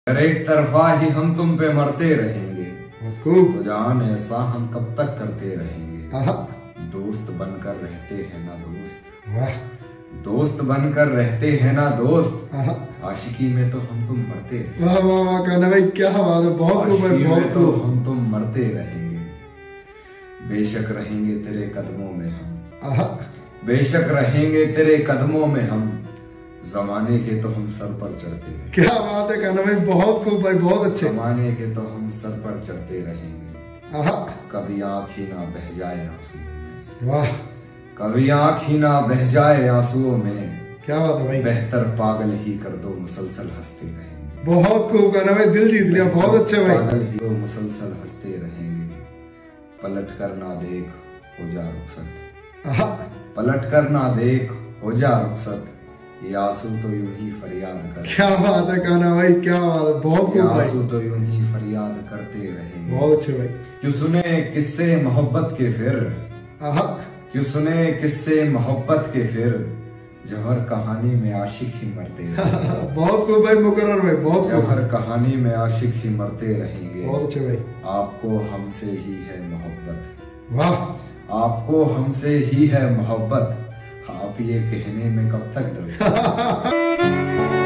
अगर एक तरफा ही हम तुम पे मरते रहेंगे, खूब जान ऐसा हम कब तक करते रहेंगे। आहा, दोस्त बनकर रहते हैं ना दोस्त, वाह दोस्त बनकर रहते हैं ना दोस्त, आहा, आशिकी में तो हम तुम मरते थे, वाह वाह वाह कहना भाई, क्या बात है, बहुत खूब है, आशिकी बहुत में तो खूब। हम तुम मरते रहेंगे। बेशक रहेंगे तेरे कदमों में हम, आहा, बेशक रहेंगे तेरे कदमों में हम, जमाने के तो हम सर पर चढ़ते रहेंगे। क्या बात है कहना भाई, बहुत खूब भाई, बहुत अच्छे। जमाने के तो हम सर पर चढ़ते रहेंगे, आहा, कभी आंख ही ना बह जाए आंसू में, वाह कभी आंख ही ना बह जाए आंसुओं में, क्या बात है भाई, बेहतर पागल ही कर दो मुसलसल हंसते रहेंगे। बहुत खूब कहना भाई, दिल जीत लिया, बहुत अच्छे भाई। पागल ही तो मुसलसल हंसते रहेंगे, पलट कर ना देख हो जा रुखसत, आहा, पलट कर ना देख हो जा रुखसत, ये आंसू तो यूं ही फरियाद कर, क्या बात है कहना भाई, क्या बात है, बहुत ये खूब भाई, आंसू तो यूं ही फरियाद करते रहेंगे। बहुत अच्छे भाई। क्यों सुने किस्से मोहब्बत के फिर, आहा, क्यों सुने किस्से मोहब्बत के फिर, जहर कहानी में आशिक ही मरते रहेंगे। बहुत खूब भाई मुकर्रर भाई, बहुत खूब, जहर कहानी में आशिक ही मरते रहेंगे। बहुत अच्छे भाई, आपको हमसे ही है मोहब्बत, वाह आपको हमसे ही है मोहब्बत, आप ये कहने में कब तक डरोगे।